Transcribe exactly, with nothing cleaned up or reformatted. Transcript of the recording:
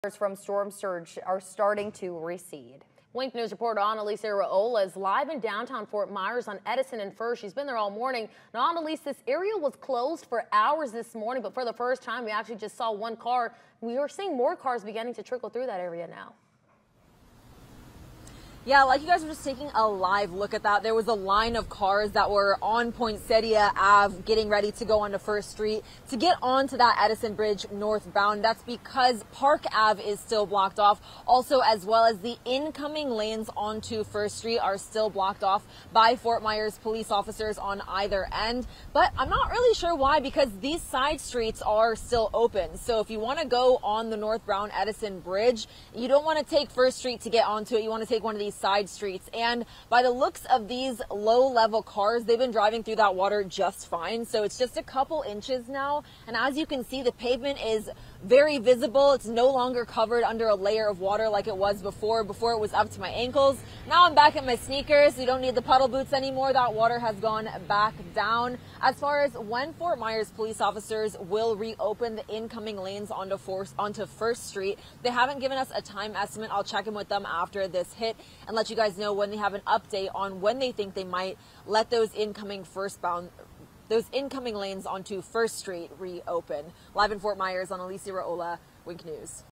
From storm surge are starting to recede. Wink News reporter Annalise Iraola is live in downtown Fort Myers on Edison and First. She's been there all morning. Now, Annalise, this area was closed for hours this morning, but for the first time, we actually just saw one car. We are seeing more cars beginning to trickle through that area now. Yeah, like you guys were just taking a live look at that. There was a line of cars that were on Poinsettia Avenue getting ready to go onto First Street to get onto that Edison Bridge northbound. That's because Park Avenue is still blocked off. Also, as well as the incoming lanes onto First Street are still blocked off by Fort Myers police officers on either end. But I'm not really sure why, because these side streets are still open. So if you want to go on the northbound Edison Bridge, you don't want to take First Street to get onto it. You want to take one of these side streets, and by the looks of these low level cars, they've been driving through that water just fine. So it's just a couple inches now, and as you can see, the pavement is very visible. It's no longer covered under a layer of water like it was before. Before it was up to my ankles. Now I'm back in my sneakers. We don't need the puddle boots anymore. That water has gone back down. As far as when Fort Myers police officers will reopen the incoming lanes onto Force onto First Street, they haven't given us a time estimate. I'll check in with them after this hit and let you guys know when they have an update on when they think they might let those incoming first bound those incoming lanes onto First Street reopen. Live in Fort Myers, Annalise Iraola, Wink News.